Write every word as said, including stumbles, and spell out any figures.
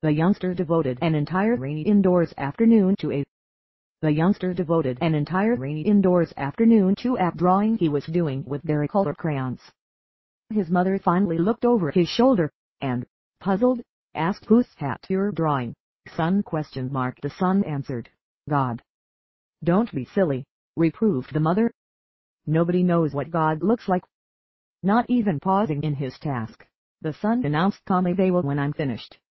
The youngster devoted an entire rainy indoors afternoon to a The youngster devoted an entire rainy indoors afternoon to a drawing he was doing with varicolor crayons. His mother finally looked over his shoulder, and, puzzled, asked, "Whose hat you're drawing, son?" Question mark. The son answered, "God." "Don't be silly," reproved the mother. "Nobody knows what God looks like." Not even pausing in his task, the son announced calmly, "They will when I'm finished."